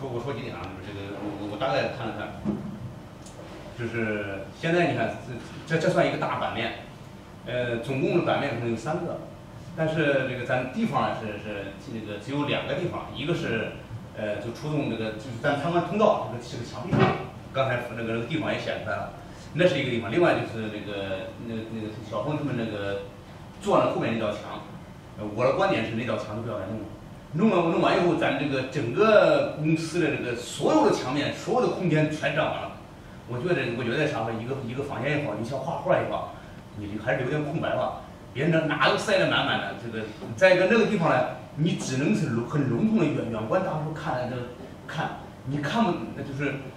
说几点啊？这个我大概看了看，就是现在你看这算一个大版面，总共的版面可能有3个，但是这个咱地方是这个只有2个地方，一个是就出动这个就是咱参观通道这个墙壁上，刚才那个地方也显出来了，那是一个地方。另外就是那个小朋友他们那个做了后面那道墙，我的观点是那道墙都不要再弄了。弄完以后，咱这个整个公司的这个所有的墙面、所有的空间全占完了。我觉得啥吧，一个房间也好，你像画画也好，你还是留点空白吧，别哪都塞得满满的。这个再一个那个地方呢，你只能是很笼统的远观大家说看，你看不就是